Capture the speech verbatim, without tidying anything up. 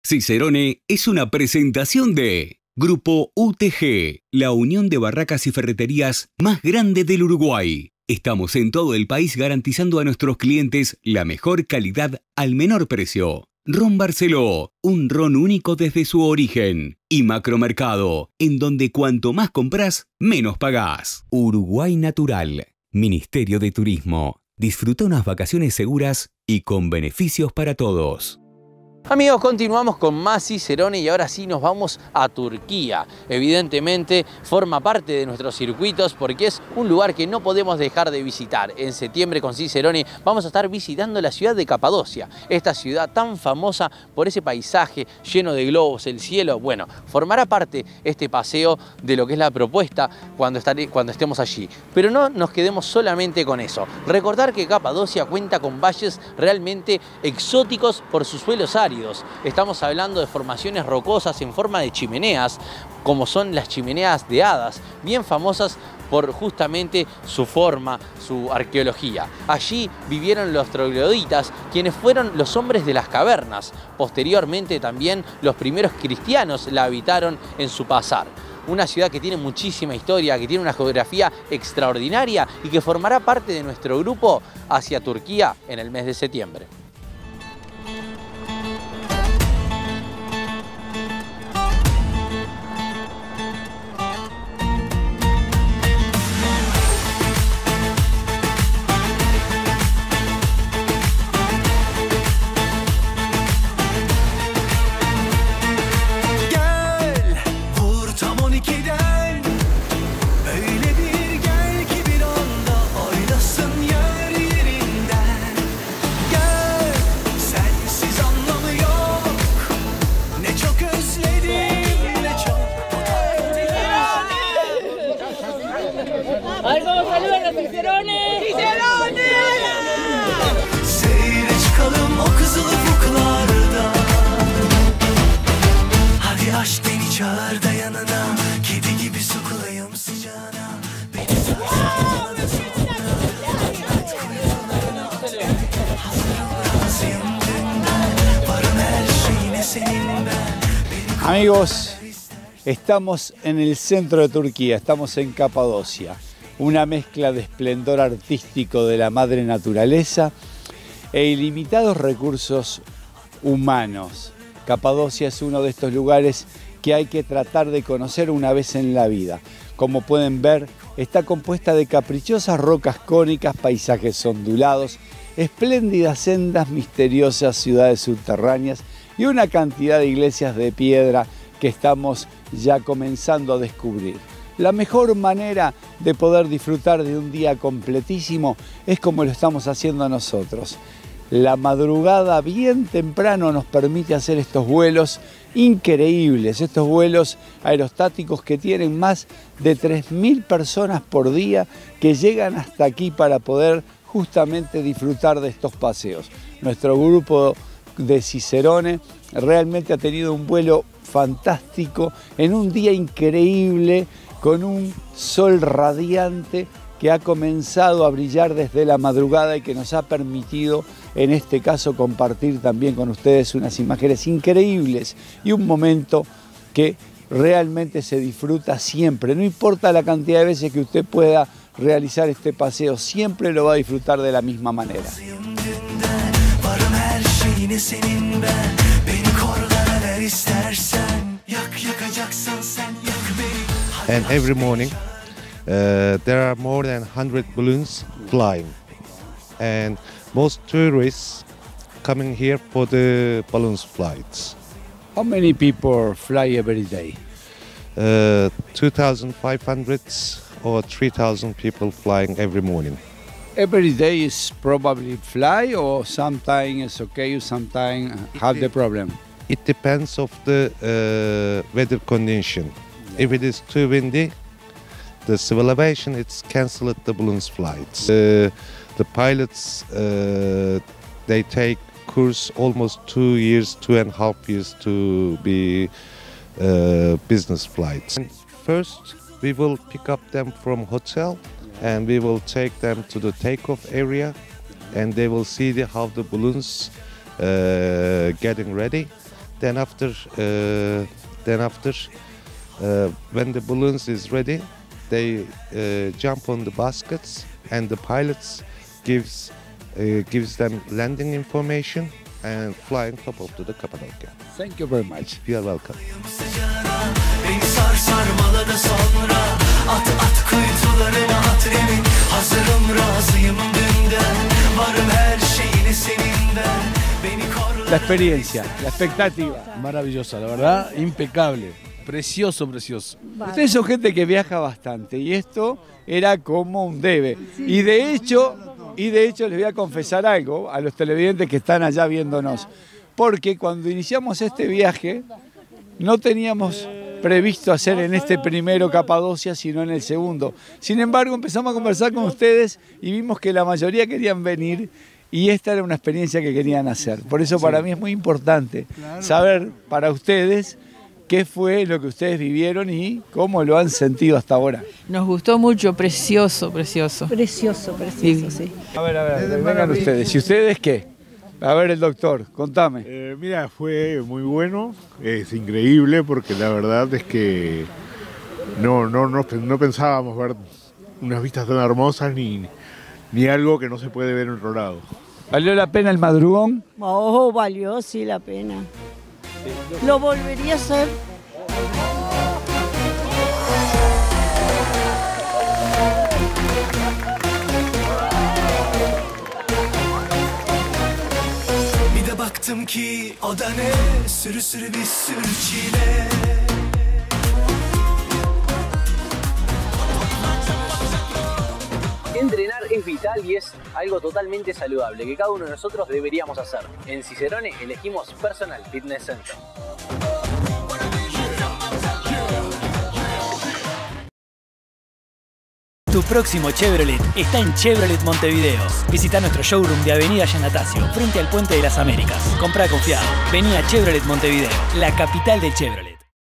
Cicerone es una presentación de Grupo U T G, la unión de barracas y ferreterías más grande del Uruguay. Estamos en todo el país garantizando a nuestros clientes la mejor calidad al menor precio. Ron Barceló, un ron único desde su origen. Y Macromercado, en donde cuanto más compras, menos pagás. Uruguay Natural, Ministerio de Turismo. Disfruta unas vacaciones seguras y con beneficios para todos. Amigos, continuamos con más Cicerone y ahora sí nos vamos a Turquía. Evidentemente forma parte de nuestros circuitos porque es un lugar que no podemos dejar de visitar. En septiembre con Cicerone vamos a estar visitando la ciudad de Capadocia, esta ciudad tan famosa por ese paisaje lleno de globos, el cielo. Bueno, formará parte este paseo de lo que es la propuesta cuando, estaré, cuando estemos allí. Pero no nos quedemos solamente con eso. Recordar que Capadocia cuenta con valles realmente exóticos por sus suelos áridos. Estamos hablando de formaciones rocosas en forma de chimeneas, como son las chimeneas de Hadas, bien famosas por justamente su forma, su arqueología. Allí vivieron los trogloditas, quienes fueron los hombres de las cavernas. Posteriormente también los primeros cristianos la habitaron en su pasar. Una ciudad que tiene muchísima historia, que tiene una geografía extraordinaria y que formará parte de nuestro grupo hacia Turquía en el mes de septiembre. Ay, vamos a saludar a Cicerone! Cicerone! Seyre çıkalım o kızıl ufuklarda. Hadi aşk beni çağır da yanına. Kedi gibi sokulayım sıcağına. Beni sarsana at kuyularına at beni. Hazırım razıyım dünden. Varım her şeyine senin ben. Amigos, estamos en el centro de Turquía, estamos en Capadocia. Una mezcla de esplendor artístico de la madre naturaleza e ilimitados recursos humanos. Capadocia es uno de estos lugares que hay que tratar de conocer una vez en la vida. Como pueden ver, está compuesta de caprichosas rocas cónicas, paisajes ondulados, espléndidas sendas, misteriosas ciudades subterráneas y una cantidad de iglesias de piedra que estamos ya comenzando a descubrir. La mejor manera de poder disfrutar de un día completísimo es como lo estamos haciendo nosotros. La madrugada bien temprano nos permite hacer estos vuelos increíbles, estos vuelos aerostáticos que tienen más de tres mil personas por día que llegan hasta aquí para poder justamente disfrutar de estos paseos. Nuestro grupo de Cicerone realmente ha tenido un vuelo fantástico en un día increíble, con un sol radiante que ha comenzado a brillar desde la madrugada y que nos ha permitido, en este caso, compartir también con ustedes unas imágenes increíbles y un momento que realmente se disfruta siempre. No importa la cantidad de veces que usted pueda realizar este paseo, siempre lo va a disfrutar de la misma manera. And every morning uh, there are more than one hundred balloons flying, and most tourists coming here for the balloons flights. How many people fly every day? Uh, two thousand five hundred or three thousand people flying every morning. Every day is probably fly, or sometimes it's okay, sometimes have the problem? It depends of the uh, weather condition. If it is too windy, the civil aviation, it's cancelled the balloons flights. Uh, the pilots, uh, they take course almost two years, two and a half years to be uh, business flights. And first, we will pick up them from hotel, and we will take them to the takeoff area, and they will see the, how the balloons uh, getting ready. then after, uh, then after, uh, when the balloons is ready, they uh, jump on the baskets, and the pilots gives uh, gives them landing information and flying top of to the Cappadocia. Thank you very much. You are welcome. Beni sar sarmala da sonra at at kuytularına at emin hazırım razıyım dünden varım her şeyini seninden beni korla. La experiencia, la expectativa. Maravillosa, la verdad, impecable. Precioso, precioso. Ustedes son gente que viaja bastante y esto era como un debe. Y de hecho, y de hecho les voy a confesar algo a los televidentes que están allá viéndonos. Porque cuando iniciamos este viaje no teníamos previsto hacer en este primero Capadocia, sino en el segundo. Sin embargo, empezamos a conversar con ustedes y vimos que la mayoría querían venir y esta era una experiencia que querían hacer. Por eso para mí es muy importante saber para ustedes qué fue lo que ustedes vivieron y cómo lo han sentido hasta ahora. Nos gustó mucho, precioso, precioso. Precioso, precioso, sí. A ver, a ver, vengan ustedes. ¿Y ustedes qué? A ver, el doctor, contame. Eh, mira, fue muy bueno, es increíble porque la verdad es que no, no, no, no pensábamos ver unas vistas tan hermosas ni, ni algo que no se puede ver en otro lado. ¿Valió la pena el madrugón? Oh, valió sí la pena. ¿Lo volvería a hacer? Bir de baktım ki o da ne sürü sürü bir sürü çile. Entrenar es vital y es algo totalmente saludable que cada uno de nosotros deberíamos hacer. En Cicerone elegimos Personal Fitness Center. Tu próximo Chevrolet está en Chevrolet Montevideo. Visita nuestro showroom de Avenida Yanatacio, frente al Puente de las Américas. Comprá confiado. Vení a Chevrolet Montevideo, la capital del Chevrolet.